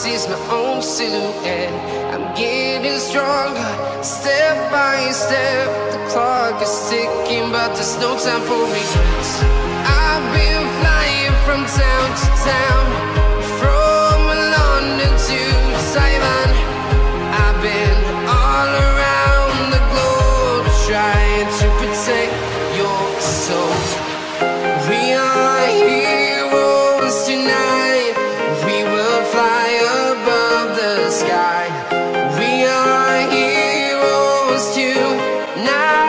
sees my own silhouette. I'm getting stronger, step by step. The clock is ticking, but there's no time for regrets. I've been flying from town to town, from London to Taiwan. I've been all around the globe, trying to protect your soul. We are heroes tonight. We will fly above the sky. We are heroes tonight.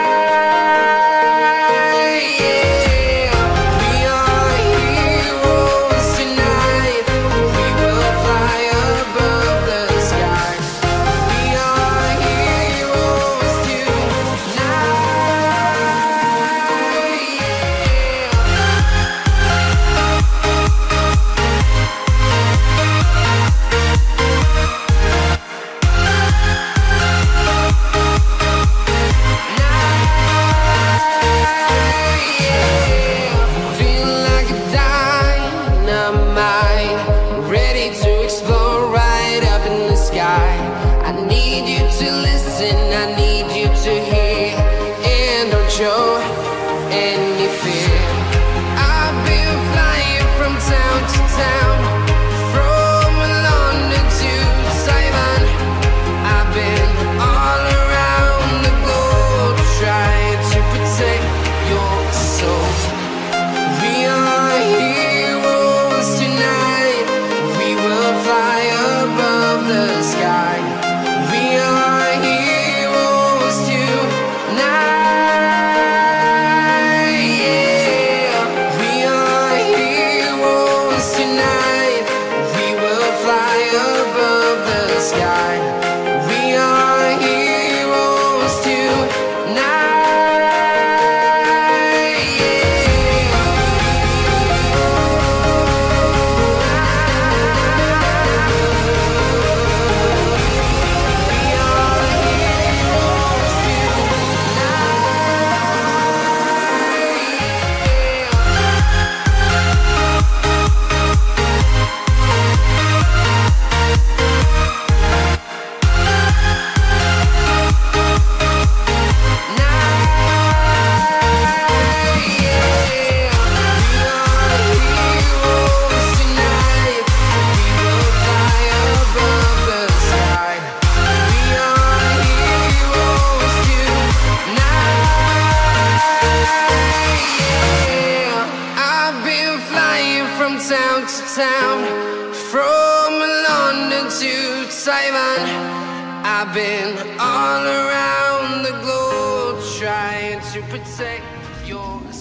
Show any fear. I've been flying from town to town, from London to Taiwan. I've been all around the globe, trying to protect your soul. We are heroes tonight. We will fly above the sky. We are heroes tonight. Town to town, from London to Taiwan. I've been all around the globe, trying to protect your